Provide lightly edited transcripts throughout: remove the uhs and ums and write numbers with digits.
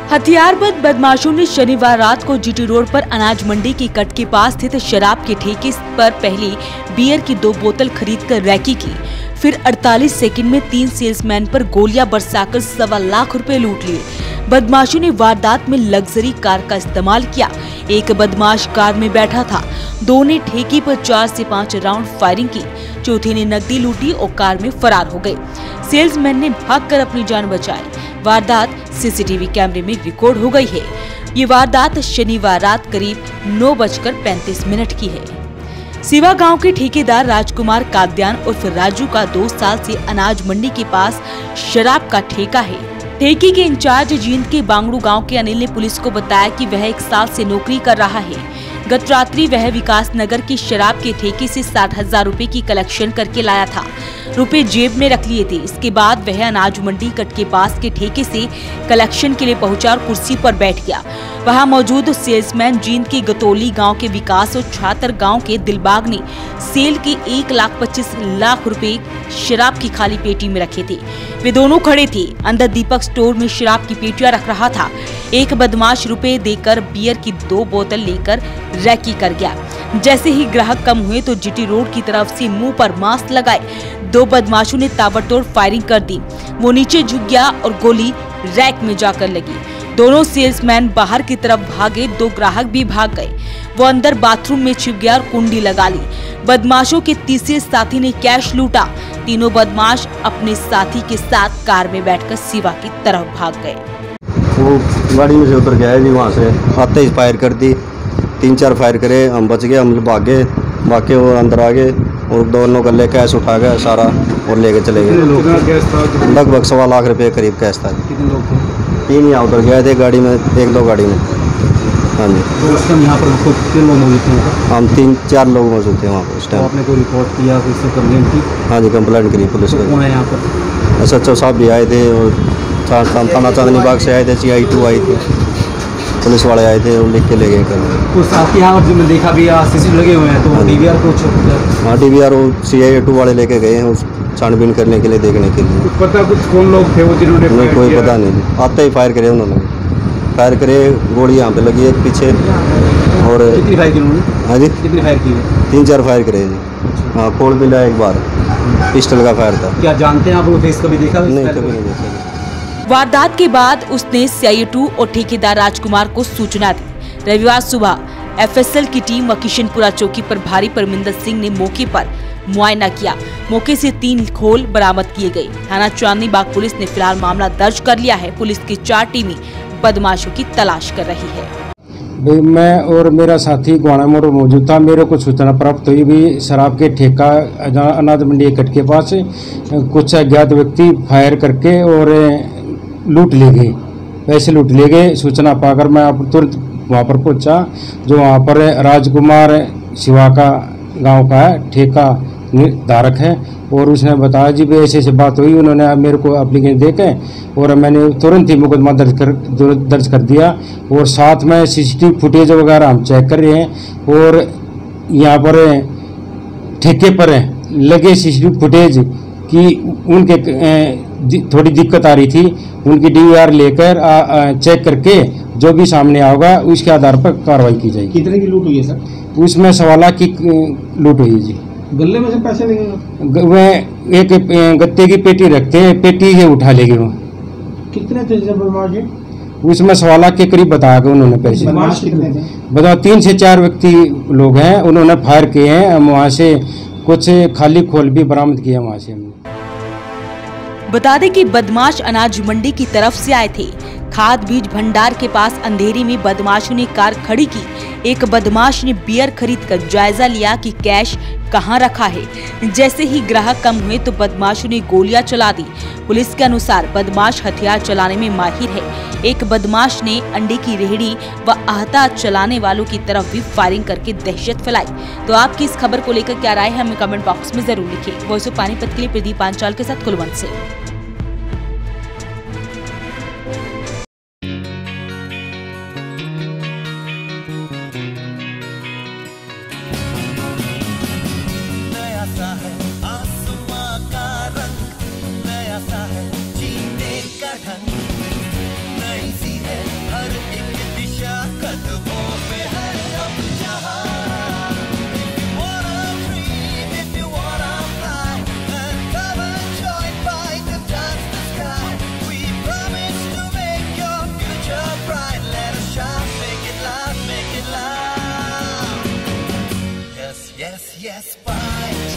हथियारबंद बदमाशों ने शनिवार रात को जीटी रोड पर अनाज मंडी की कट के पास स्थित शराब के ठेके पर पहले बियर की 2 बोतल खरीदकर रैकी की, फिर 48 सेकंड में 3 सेल्समैन पर गोलियां बरसाकर 1.25 लाख रुपए लूट लिए। बदमाशों ने वारदात में लग्जरी कार का इस्तेमाल किया। एक बदमाश कार में बैठा था। 2 ने ठेके पर 4 से 5 राउंड फायरिंग की। चौथे ने नकदी लूटी और कार में फरार हो गए। सेल्समैन ने भागकर अपनी जान बचाई। वारदात सीसीटीवी कैमरे में रिकॉर्ड हो गई है। ये वारदात शनिवार रात करीब 9:35 की है। सिवा गांव के ठेकेदार राजकुमार काद्यान उर्फ राजू का 2 साल से अनाज मंडी के पास शराब का ठेका है। ठेके के इंचार्ज जींद के बांगड़ू गांव के अनिल ने पुलिस को बताया कि वह 1 साल से नौकरी कर रहा है। गत रात्रि वह विकास नगर की शराब के ठेके से 60,000 रुपए की कलेक्शन करके लाया था। रुपए जेब में रख लिए थे। इसके बाद वह अनाज मंडी कट के पास के ठेके से कलेक्शन के लिए पहुंचा और कुर्सी पर बैठ गया। वहां मौजूद सेल्समैन जींद के गतौली गांव के विकास और छात्र गांव के दिलबाग ने सेल के 1,25,00,000 रुपए शराब की खाली पेटी में रखे थे। वे दोनों खड़े थे। अंदर दीपक स्टोर में शराब की पेटियां रख रहा था। एक बदमाश रुपए देकर बियर की 2 बोतल लेकर रैकी कर गया। जैसे ही ग्राहक कम हुए तो जीटी रोड की तरफ से मुंह पर मास्क लगाए 2 बदमाशों ने ताबड़तोड़ फायरिंग कर दी। वो नीचे झुक गया और गोली रैक में जाकर लगी। दोनों सेल्समैन बाहर की तरफ भागे। 2 ग्राहक भी भाग गए। वो अंदर बाथरूम में छिप गया और कुंडी लगा ली। बदमाशों के तीसरे साथी ने कैश लूटा। तीनों बदमाश अपने साथी के साथ कार में बैठकर सिवा की तरफ भाग गए। वो गाड़ी में से उतर गया है जी। वहाँ से आते ही फायर कर दी। 3-4 फायर करे। हम बच गए। हम भागे वो अंदर आ गए और दोनों गले कैश उठा गए सारा और लेके चले गए। लगभग 1.25 लाख रुपए करीब कैश था। कितने लोग थे? 3 यहाँ उतर गए थे गाड़ी में, 1-2 गाड़ी में। हाँ जी। तो उस टाइम यहाँ पर कितने लोग मौजूद थे? हम 3-4 लोग मौजूद थे वहाँ पर उस टाइम। आपने कोई रिपोर्ट किया, किससे कंप्लेंट की? हाँ जी, कंप्लेंट करी पुलिस को। कौन है यहाँ पर? SHO साहब भी आए थे और थाना चांदनी बाग से आए थे। CI2 आई थी, पुलिस वाले आए थे और लिख के ले गए कल। कुछ आपके यहाँ जो देखा भी CCTV लगे हुए हैं, तो DVR कुछ? हाँ, DVR वो CI2 वाले लेके गए हैं उस छानबीन करने के लिए, देखने के लिए। कुछ पता कुछ कौन लोग थे वो जिन्होंने? नहीं, कोई पता नहीं। आते ही फायर करे उन्होंने। फायर करे, गोली यहाँ पे लगी है पीछे। और कितनी फायर की उन्होंने? हाँ जी, कितनी फायर की? 3-4 फायर करे जी। हाँ, खोल मिला एक बार, पिस्टल का फायर था। क्या जानते हैं आप? वो फेस कभी देखा? नहीं, कभी नहीं देखा। वारदात के बाद उसने CI2 और ठेकेदार राजकुमार को सूचना दी। रविवार सुबह FSL की टीम व किशनपुरा चौकी पर भारी परमिंदर सिंह ने मौके पर मुआयना किया। मौके से 3 खोल बरामद किए गए। थाना चांदनी बाग पुलिस ने फिलहाल मामला दर्ज कर लिया है। पुलिस की 4 टीमें बदमाशों की तलाश कर रही है। मैं और मेरा साथी गुआना मोड़ मौजूद था। मेरे को सूचना प्राप्त हुई भी शराब के ठेका अनाज मंडी कट के पास कुछ अज्ञात व्यक्ति फायर करके और लूट ले गए, पैसे लूट ले गए। सूचना पाकर मैं तुरंत वहाँ पर पहुँचा, जो वहाँ पर राजकुमार सिवा का गांव का है, ठेका धारक है। और उसने बताया जी भी ऐसे बात हुई। उन्होंने मेरे को एप्लीकेशन देके और मैंने तुरंत ही मुकदमा दर्ज कर दिया। और साथ में CCTV फुटेज वगैरह हम चेक कर रहे हैं। और यहाँ पर ठेके पर लगे CCTV फुटेज की उनके थोड़ी दिक्कत आ रही थी। उनकी DVR लेकर चेक करके जो भी सामने आओगा उसके आधार पर कार्रवाई की जाएगी। कितने की लूट हुई है सर? उसमें 1.25 लाख की लूट हुई है जी। गले में से पैसे लेंगे? वह एक गत्ते की पेटी रखते हैं, पेटी से उठा लेंगे वो। कितने थे बदमाश? उसमें 1.25 लाख के करीब बताया गया उन्होंने पैसे। बदमाश कितने थे? बताओ 3 से 4 व्यक्ति लोग हैं। उन्होंने फायर किए हैं। हम वहाँ से कुछ खाली खोल भी बरामद किया वहाँ से हमने। बता दें कि बदमाश अनाज मंडी की तरफ से आए थे। खाद बीज भंडार के पास अंधेरी में बदमाशों ने कार खड़ी की। एक बदमाश ने बियर खरीदकर जायजा लिया कि कैश कहां रखा है। जैसे ही ग्राहक कम हुए तो बदमाशों ने गोलियां चला दी। पुलिस के अनुसार बदमाश हथियार चलाने में माहिर है। एक बदमाश ने अंडे की रेहड़ी व आहता चलाने वालों की तरफ भी फायरिंग करके दहशत फैलाई। तो आपकी इस खबर को लेकर क्या राय है, हमें कमेंट बॉक्स में जरूर लिखिए। वॉइस ऑफ पानीपत के लिए प्रदीप पांचाल के साथ कुलवंत से। नया सा है जीने का ढंग, नई सी है Yes, Byte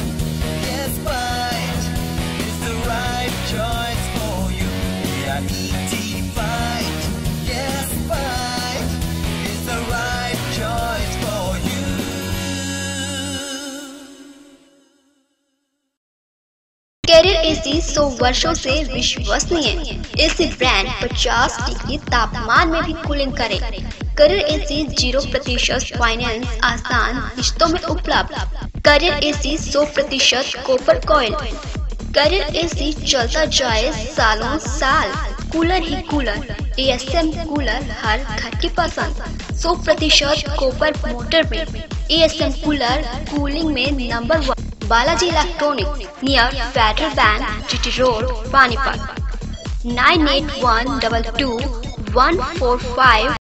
is the right choice for you. B-I-E-T, Byte. Yes, Byte is the right choice for you. Carrier AC 100 वर्षों से विश्वसनीय। एसी ब्रांड 50 डिग्री तापमान में भी कूलिंग करे। कैरियर एसी 0% फाइनेंस आसान किश्तों में उपलब्ध। Carrier AC 100% copper coil. Carrier AC चलता जाए सालों साल। कूलर ही कूलर, एएसएम कूलर हर घर की पसंद। 100% कॉपर मोटर में एएसएम कूलर कूलिंग में number 1। Balaji electronic near Federal Bank, GT Road, Panipat. 98122145